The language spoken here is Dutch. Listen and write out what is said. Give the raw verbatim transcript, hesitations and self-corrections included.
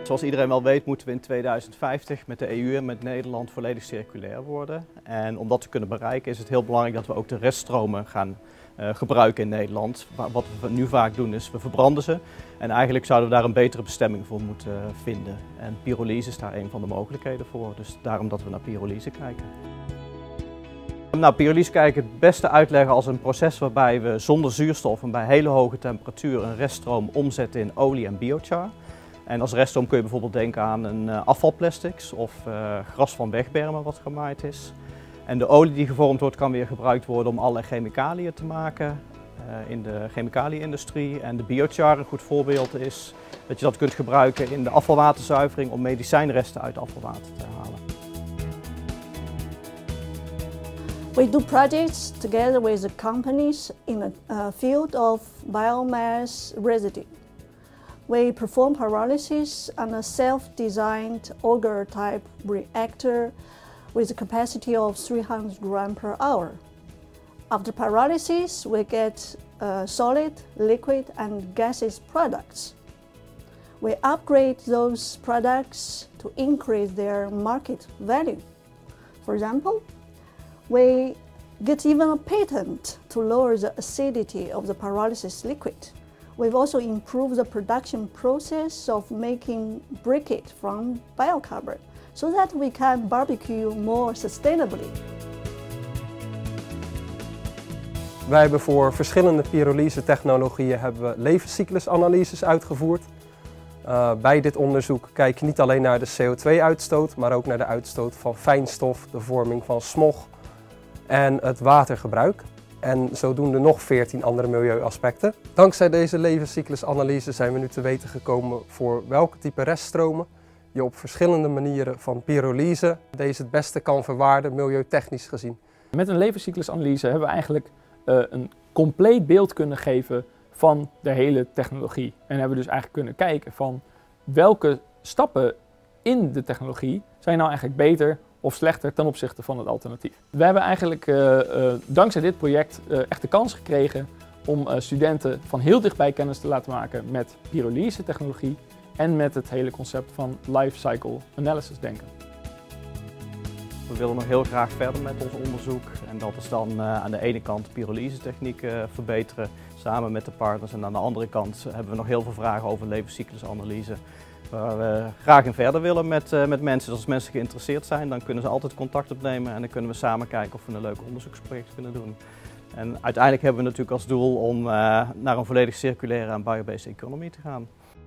Zoals iedereen wel weet moeten we in tweeduizend vijftig met de E U en met Nederland volledig circulair worden. En om dat te kunnen bereiken is het heel belangrijk dat we ook de reststromen gaan uh, gebruiken in Nederland. Wat we nu vaak doen is we verbranden ze en eigenlijk zouden we daar een betere bestemming voor moeten vinden. En pyrolyse is daar een van de mogelijkheden voor, dus daarom dat we naar pyrolyse kijken. Nou, pyrolyse kan ik het beste uitleggen als een proces waarbij we zonder zuurstof en bij hele hoge temperatuur een reststroom omzetten in olie en biochar. En als reststroom kun je bijvoorbeeld denken aan een uh, afvalplastics of uh, gras van wegbermen wat gemaaid is. En de olie die gevormd wordt kan weer gebruikt worden om allerlei chemicaliën te maken uh, in de chemicaliënindustrie. En de biochar, een goed voorbeeld is dat je dat kunt gebruiken in de afvalwaterzuivering om medicijnresten uit afvalwater te halen. We do projects together with the companies in the uh, field of biomass residue. We perform pyrolysis on a self-designed auger-type reactor with a capacity of three hundred grams per hour. After pyrolysis, we get uh, solid, liquid and gaseous products. We upgrade those products to increase their market value. For example, we get even a patent to lower the acidity of the pyrolysis liquid. We've also improved the production process of making briquette from biocarbon so that we can barbecue more sustainably. Wij hebben voor verschillende pyrolyse-technologieën hebben we levenscyclusanalyses uitgevoerd. Uh, bij dit onderzoek kijk je niet alleen naar de C O twee uitstoot, maar ook naar de uitstoot van fijnstof, de vorming van smog en het watergebruik. En zodoende nog veertien andere milieuaspecten. Dankzij deze levenscyclusanalyse zijn we nu te weten gekomen voor welke type reststromen je op verschillende manieren van pyrolyse deze het beste kan verwaarden, milieutechnisch gezien. Met een levenscyclusanalyse hebben we eigenlijk uh, een compleet beeld kunnen geven van de hele technologie. En hebben we dus eigenlijk kunnen kijken van welke stappen in de technologie zijn nou eigenlijk beter of slechter ten opzichte van het alternatief. We hebben eigenlijk uh, uh, dankzij dit project uh, echt de kans gekregen om uh, studenten van heel dichtbij kennis te laten maken met pyrolyse technologie en met het hele concept van life cycle analysis denken. We willen nog heel graag verder met ons onderzoek en dat is dan uh, aan de ene kant pyrolyse technieken uh, verbeteren samen met de partners en aan de andere kant hebben we nog heel veel vragen over levenscyclusanalyse. Waar we graag in verder willen met, uh, met mensen. Dus als mensen geïnteresseerd zijn, dan kunnen ze altijd contact opnemen en dan kunnen we samen kijken of we een leuk onderzoeksproject kunnen doen. En uiteindelijk hebben we natuurlijk als doel om uh, naar een volledig circulaire en biobased economy te gaan.